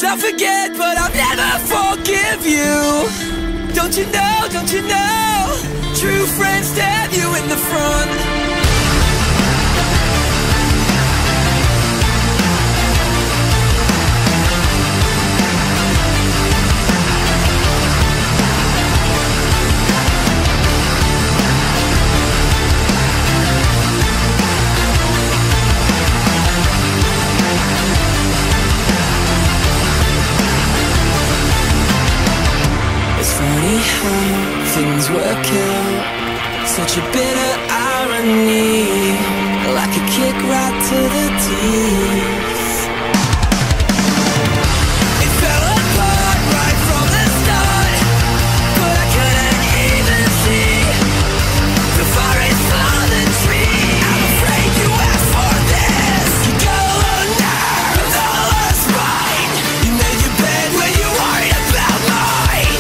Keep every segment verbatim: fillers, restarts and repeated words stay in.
I'll forget, but I'll never forgive you. Don't you know, don't you know, true friends stab you in the front. Funny how things work out, such a bitter irony, like a kick right to the teeth. It fell apart right from the start, but I couldn't even see the forest for the tree. I'm afraid you asked for this. You go alone now with all our spine. You made your bed when you worried about mine.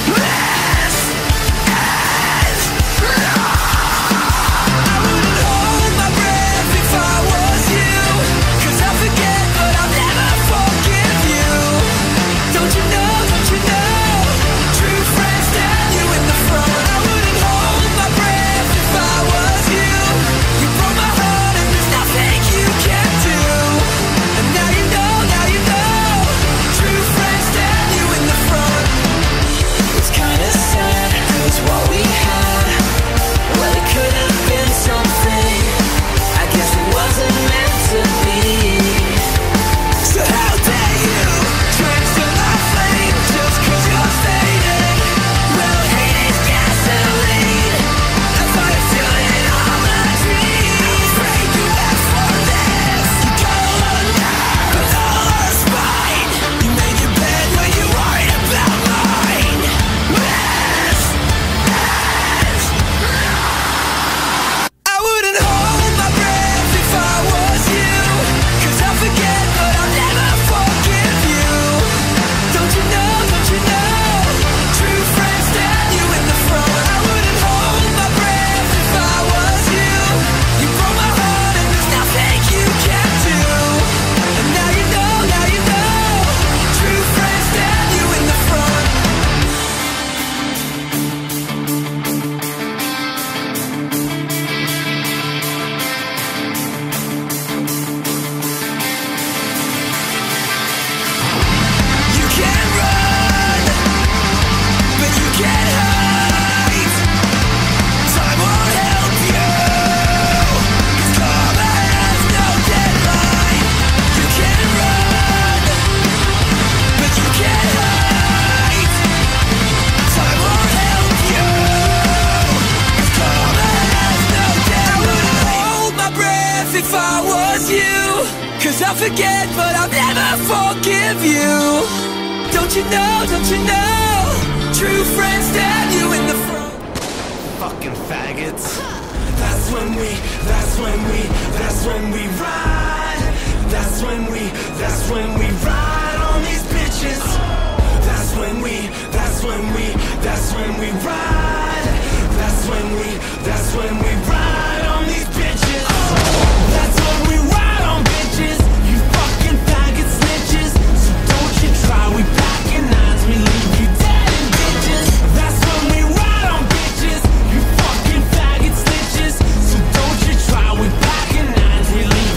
I'll forget, but I'll never forgive you. Don't you know, don't you know, true friends stab you in the front. Fucking faggots. That's when we, that's when we, that's when we ride. That's when we, that's when we ride on these bitches. That's when we, that's when we, that's when we ride. That's when we, that's when we ride on these bitches. That's when we ride on bitches. You fucking faggot snitches. So don't you try, we packing nines, we leave you dead in ditches. That's when we ride on bitches. You fucking faggot snitches. So don't you try, we packing nines, we leave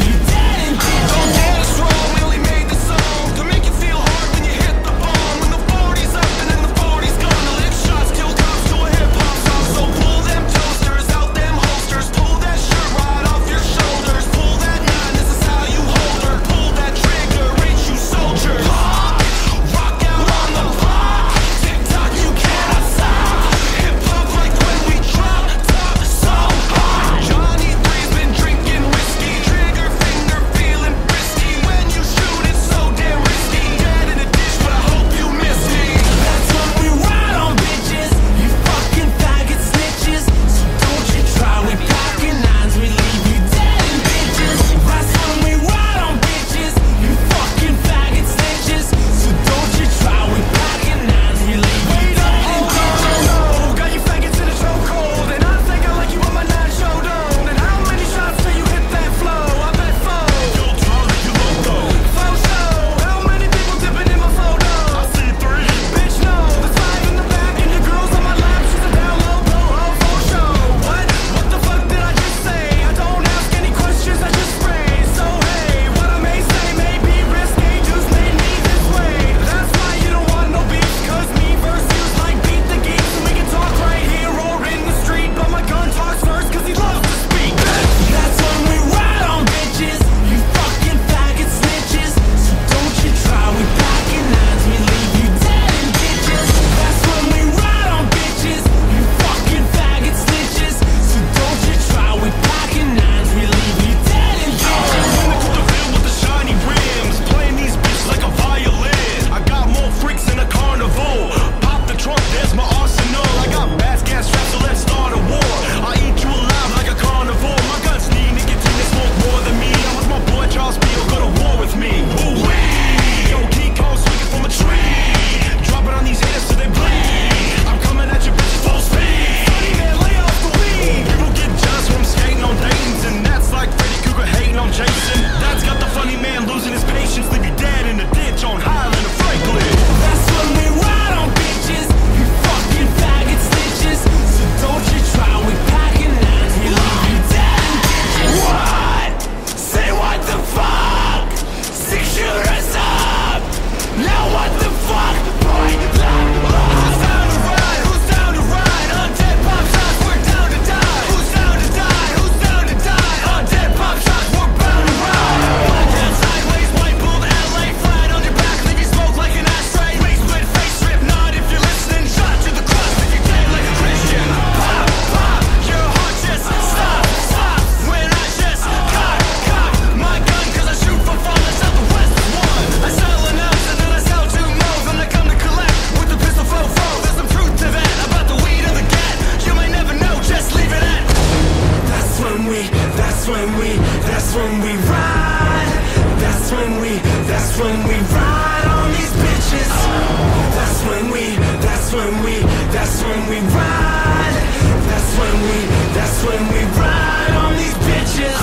chasing. Dad's got the funny man losing his patience, leave you dead in a ditch on Highland or Franklin. That's when we ride on bitches, you fucking faggot stitches. So don't you try, we packing out here, leave you dead in ditches. What? Say what the fuck? Six shooters up. Now what the fuck? Boy, who's down to ride? Who's down to ride? On dead pop shots, we're down to die. Who's down to die? Who's down to die? On dead pop shots, we're bound to ride. Black hand sideways, white bull, L A flat on your back, leave you smoke like an ashtray. Race split, face strip, nod if you're listening. Shot to the cross, make you dead like a Christian. Pop, pop, your heart just stop, stop. When I just cock, cock my gun, cause I shoot for fun. I sell the West is one. I sell an ounce and then I sell two more. Then I come to collect with the pistol fofo. There's some truth to that about the weed and the gat. You may never know, just leave it at. That's when we, that's when we, that's when we ride. That's when we, that's when we ride on these bitches. That's when we, that's when we, that's when we ride. That's when we, that's when we ride on these bitches.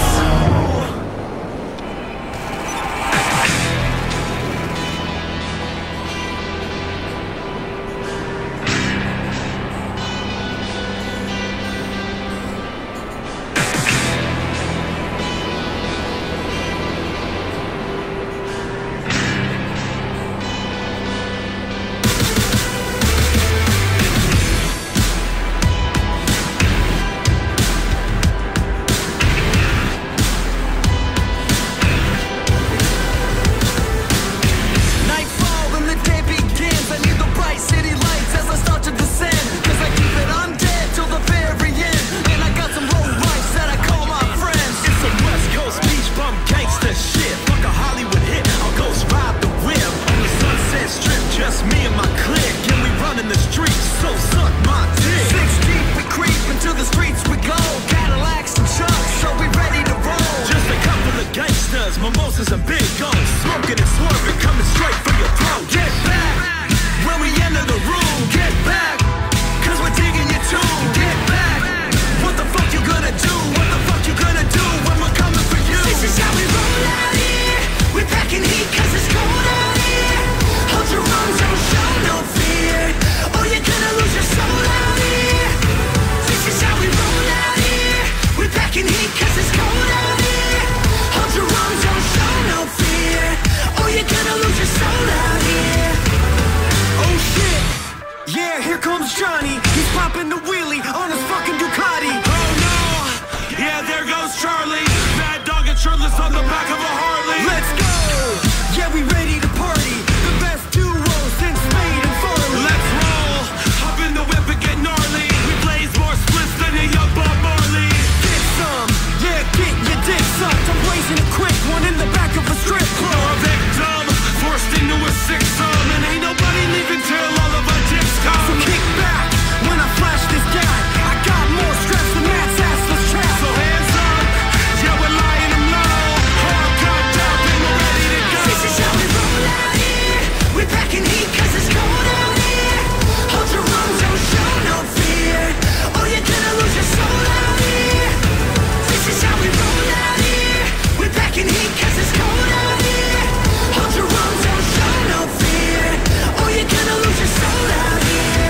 Mimosas and big guns, smoking and swerving, coming straight for your throat. Get back, when we enter the room. Get back, cause we're digging your tomb. Get back, what the fuck you gonna do? What the fuck you gonna do when we're coming for you? This is how we roll out here. We're packing heat cause it's cold out here. Hold your arms, don't show no fear, or you're gonna lose your soul out here. This is how we roll out here. We're packing heat cause it's cold out here. Hold your arms, don't show no fear, or you're gonna lose your soul out here. Oh shit, yeah, here comes Johnny. He's popping the wheelie on his fucking Ducati. Oh no, yeah, there goes Charlie. Mad dog and shirtless on the back of a Harley. Let's go, yeah, we ready to party. The best duo since Spade and Farley. Let's roll, hop in the whip and get gnarly. We blaze more splits than a young Bob Marley. Get some, yeah, get your dick sucked. I'm blazing a quick one in the back of a strip club. You're a victim, forced into a six-sum, and ain't nobody leaving till all of our dicks come. So kick back when I flash this guy. I got more straps than Matt's assless trap. So hands up, yeah, we're lying them low. Hard cocked up and we're ready to go. This is how we roll out here. We're packing heat cause it's cold out here. Hold your arms, don't show no fear, or you're gonna lose your soul out here. This is how we roll out here. We're packing heat cause it's cold out here. Hold your arms, don't show no fear, or you're gonna lose your soul out here.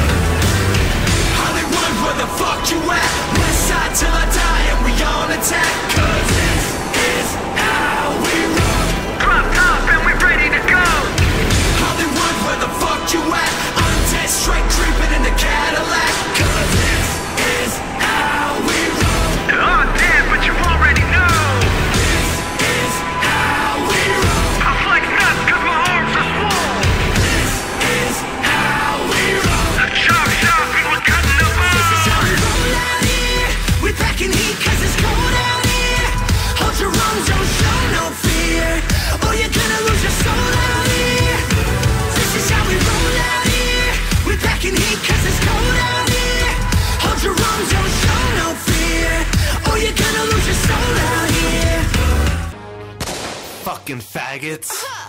Hollywood, where the fuck you at? West side till I die and we on attack. Cause this is how we roll. Drop top and we ready to go. Hollywood, where the fuck you at? I'm dead straight creeping in the Cadillac. Cause this is how we roll. Oh damn, but you already know. This is how we roll. I flex nuts cause my arms are swole. This is how we roll. A chop shop and we're cutting them off. This is how we roll out here. We're packing heat cause it's cold out here. Hold your arms, don't show no fear, or you're gonna lose your soul out here. This is how we roll out here. We're packing heat cause it's cold out here. Hold your arms, don't show no fear, or you're gonna lose your soul out here. Fucking faggots.